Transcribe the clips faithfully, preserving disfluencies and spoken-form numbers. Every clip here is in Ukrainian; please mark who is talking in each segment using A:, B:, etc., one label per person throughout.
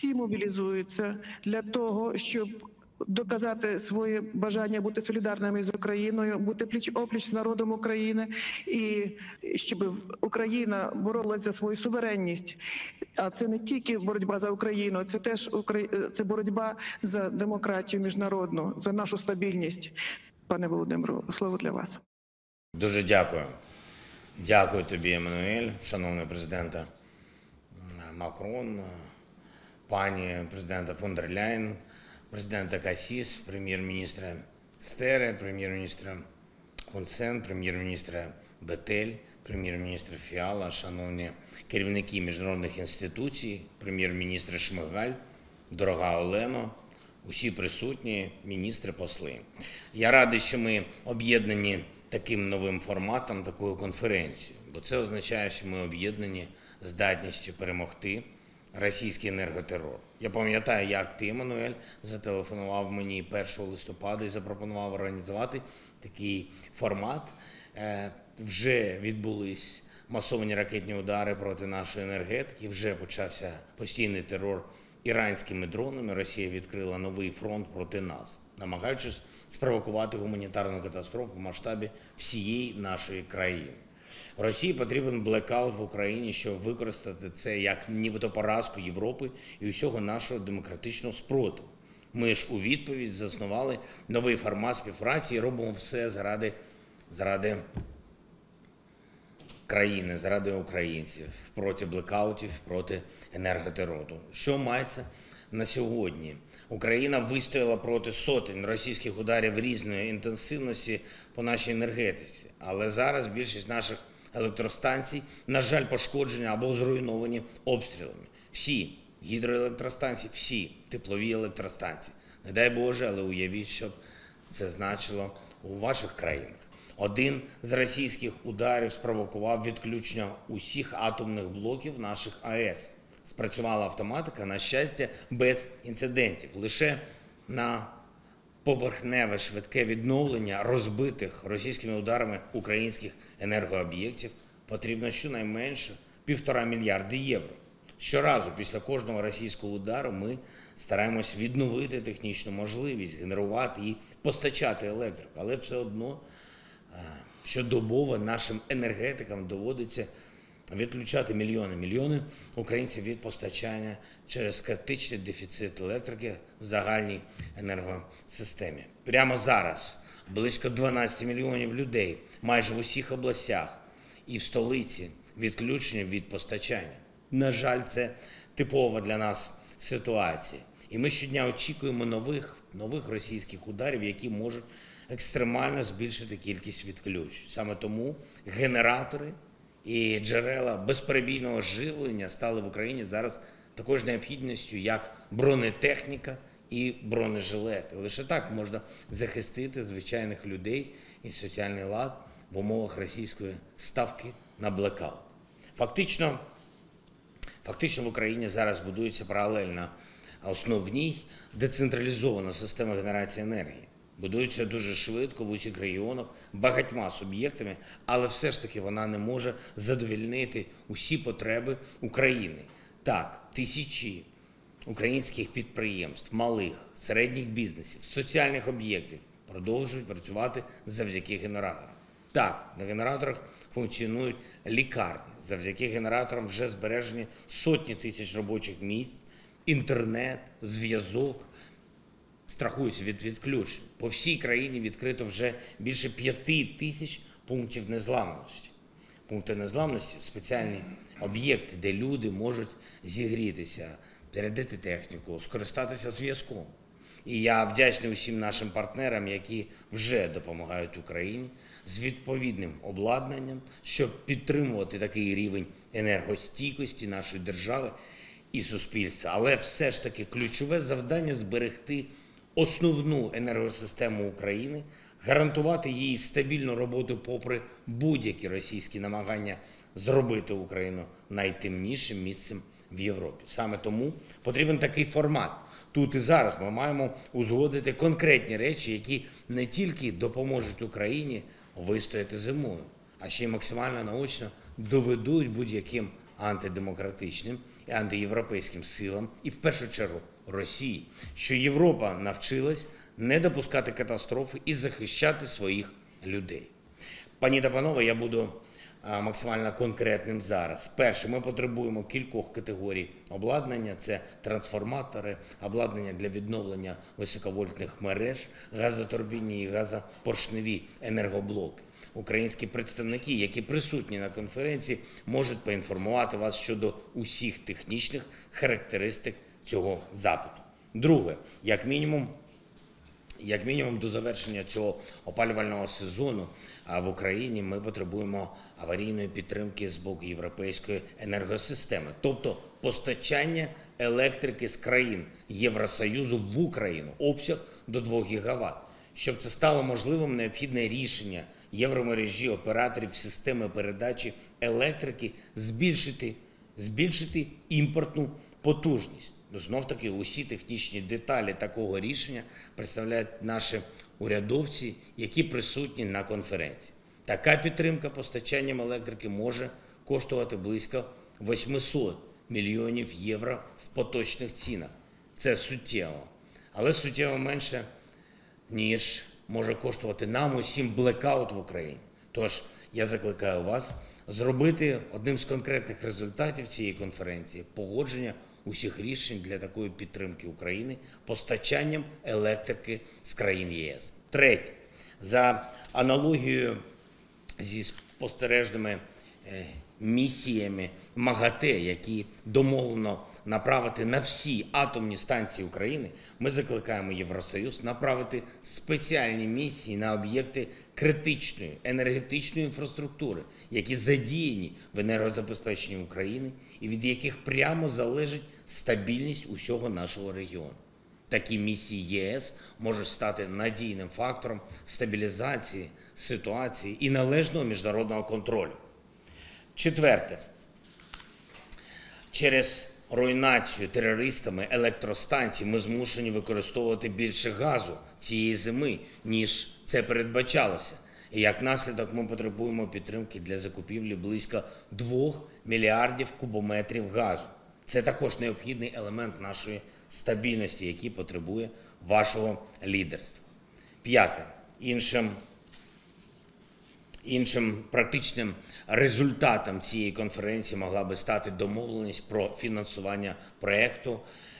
A: всі мобілізуються для того, щоб доказати своє бажання бути солідарними з Україною, бути пліч-опліч з народом України, і щоб Україна боролася за свою суверенність. А це не тільки боротьба за Україну, це теж це боротьба за демократію міжнародну, за нашу стабільність. Пане Володимиру, слово для вас.
B: Дуже дякую. Дякую тобі, Еммануель, шановний президента Макрон, пані президента фон дер Ляєн, президента Касіс, прем'єр-міністра Стере, прем'єр-міністра Хун Сен, прем'єр-міністра Бетель, прем'єр-міністра Фіала, шановні керівники міжнародних інституцій, прем'єр-міністр Шмигаль, дорога Олено, усі присутні, міністри, посли. Я радий, що ми об'єднані таким новим форматом, такою конференцією, бо це означає, що ми об'єднані здатністю перемогти російський енерготерор. Я пам'ятаю, як ти, Еммануель, зателефонував мені першого листопада і запропонував організувати такий формат. Вже відбулись масовані ракетні удари проти нашої енергетики, вже почався постійний терор іранськими дронами. Росія відкрила новий фронт проти нас, намагаючись спровокувати гуманітарну катастрофу в масштабі всієї нашої країни. Росії потрібен блекаут в Україні, щоб використати це як нібито поразку Європи і усього нашого демократичного спротиву. Ми ж у відповідь заснували новий формат співпраці і робимо все заради, заради країни, заради українців, проти блекаутів, проти енерготерору. Що мається на сьогодні? Україна вистояла проти сотень російських ударів різної інтенсивності по нашій енергетиці. Але зараз більшість наших електростанцій, на жаль, пошкоджені або зруйновані обстрілами. Всі гідроелектростанції, всі теплові електростанції. Не дай Боже, але уявіть, що б це значило у ваших країнах. Один з російських ударів спровокував відключення усіх атомних блоків наших АЕС. Спрацювала автоматика, на щастя, без інцидентів. Лише на поверхневе швидке відновлення розбитих російськими ударами українських енергооб'єктів потрібно щонайменше півтора мільярди євро. Щоразу після кожного російського удару ми стараємось відновити технічну можливість, генерувати і постачати електрику. Але все одно щодобово нашим енергетикам доводиться відключати мільйони, мільйони українців від постачання через критичний дефіцит електрики в загальній енергосистемі. Прямо зараз близько дванадцять мільйонів людей майже в усіх областях і в столиці відключені від постачання. На жаль, це типова для нас ситуація. І ми щодня очікуємо нових, нових російських ударів, які можуть екстремально збільшити кількість відключень. Саме тому генератори і джерела безперебійного живлення стали в Україні зараз також необхідністю, як бронетехніка і бронежилети. Лише так можна захистити звичайних людей і соціальний лад в умовах російської ставки на блекаут. Фактично, фактично в Україні зараз будується паралельно основній децентралізована система генерації енергії. Будується дуже швидко в усіх регіонах, багатьма суб'єктами, але все ж таки вона не може задовольнити усі потреби України. Так, тисячі українських підприємств, малих, середніх бізнесів, соціальних об'єктів продовжують працювати завдяки генераторам. Так, на генераторах функціонують лікарні. Завдяки генераторам вже збережені сотні тисяч робочих місць, інтернет, зв'язок. Страхуються від відключень. По всій країні відкрито вже більше п'яти тисяч пунктів незламності. Пункти незламності – спеціальні об'єкти, де люди можуть зігрітися, зарядити техніку, скористатися зв'язком. І я вдячний усім нашим партнерам, які вже допомагають Україні з відповідним обладнанням, щоб підтримувати такий рівень енергостійкості нашої держави і суспільства. Але все ж таки ключове завдання – зберегти основну енергосистему України, гарантувати її стабільну роботу попри будь-які російські намагання зробити Україну найтемнішим місцем в Європі. Саме тому потрібен такий формат. Тут і зараз ми маємо узгодити конкретні речі, які не тільки допоможуть Україні вистояти зимою, а ще й максимально наочно доведуть будь-яким антидемократичним і антиєвропейським силам, і в першу чергу Росії, що Європа навчилась не допускати катастрофи і захищати своїх людей. Пані та панове, я буду а, максимально конкретним зараз. Перше, ми потребуємо кількох категорій обладнання. Це трансформатори, обладнання для відновлення високовольтних мереж, газотурбінні і газопоршневі енергоблоки. Українські представники, які присутні на конференції, можуть поінформувати вас щодо усіх технічних характеристик цього запиту. Друге, як мінімум, Як мінімум до завершення цього опалювального сезону в Україні ми потребуємо аварійної підтримки з боку європейської енергосистеми, тобто постачання електрики з країн Євросоюзу в Україну, обсяг до двох гігават. Щоб це стало можливим, необхідне рішення євромережі операторів системи передачі електрики збільшити, збільшити імпортну потужність. Знов-таки, усі технічні деталі такого рішення представляють наші урядовці, які присутні на конференції. Така підтримка постачанням електрики може коштувати близько вісімсот мільйонів євро в поточних цінах. Це суттєво, але суттєво менше, ніж може коштувати нам усім блекаут в Україні. Тож я закликаю вас зробити одним з конкретних результатів цієї конференції погодження усіх рішень для такої підтримки України постачанням електрики з країн ЄС. Третє. За аналогією зі спостережними місіями МАГАТЕ, які домовлено направити на всі атомні станції України, ми закликаємо Євросоюз направити спеціальні місії на об'єкти критичної енергетичної інфраструктури, які задіяні в енергозабезпеченні України і від яких прямо залежить стабільність усього нашого регіону. Такі місії ЄС можуть стати надійним фактором стабілізації ситуації і належного міжнародного контролю. Четверте. Через руйнацію терористами електростанцій ми змушені використовувати більше газу цієї зими, ніж це передбачалося. І як наслідок ми потребуємо підтримки для закупівлі близько двох мільярдів кубометрів газу. Це також необхідний елемент нашої стабільності, який потребує вашого лідерства. П'яте. Іншим Іншим практичним результатом цієї конференції могла би стати домовленість про фінансування проєкту,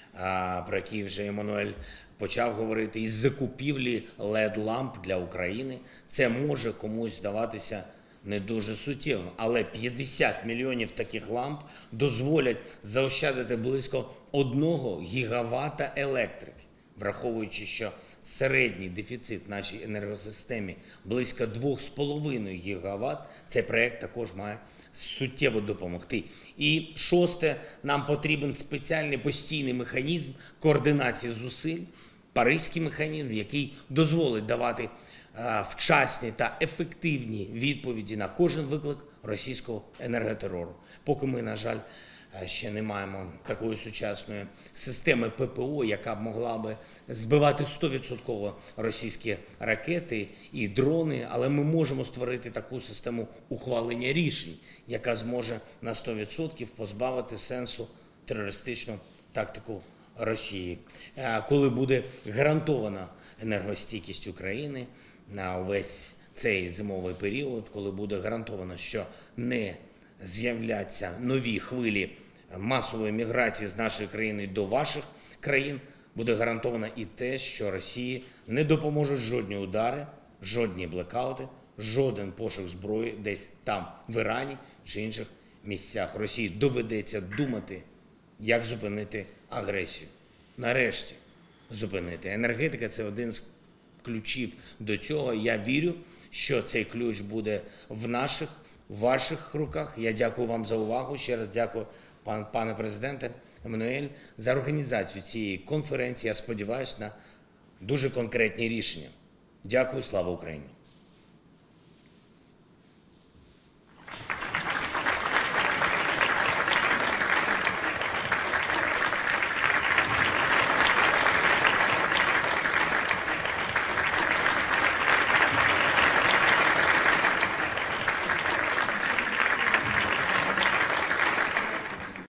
B: про який вже Еммануель почав говорити, із закупівлі лед-ламп для України. Це може комусь здаватися не дуже суттєвим, але п'ятдесят мільйонів таких ламп дозволять заощадити близько одного гігавата електрики. Враховуючи, що середній дефіцит в нашій енергосистемі близько два з половиною гігават, цей проєкт також має суттєво допомогти. І шосте, нам потрібен спеціальний постійний механізм координації зусиль, паризький механізм, який дозволить давати а, вчасні та ефективні відповіді на кожен виклик російського енерготерору. Поки ми, на жаль, ще не маємо такої сучасної системи ППО, яка б могла би збивати сто відсотків російські ракети і дрони, але ми можемо створити таку систему ухвалення рішень, яка зможе на сто відсотків позбавити сенсу терористичну тактику Росії. Коли буде гарантована енергостійкість України на увесь цей зимовий період, коли буде гарантовано, що не з'являться нові хвилі масової міграції з нашої країни до ваших країн, буде гарантовано і те, що Росії не допоможуть жодні удари, жодні блекаути, жоден пошук зброї десь там, в Ірані чи інших місцях. Росії доведеться думати, як зупинити агресію. Нарешті зупинити. Енергетика – це один з ключів до цього. Я вірю, що цей ключ буде в наших, в ваших руках. Я дякую вам за увагу. Ще раз дякую, пан, пане президенте Еммануель, за організацію цієї конференції. Я сподіваюся на дуже конкретні рішення. Дякую. Слава Україні!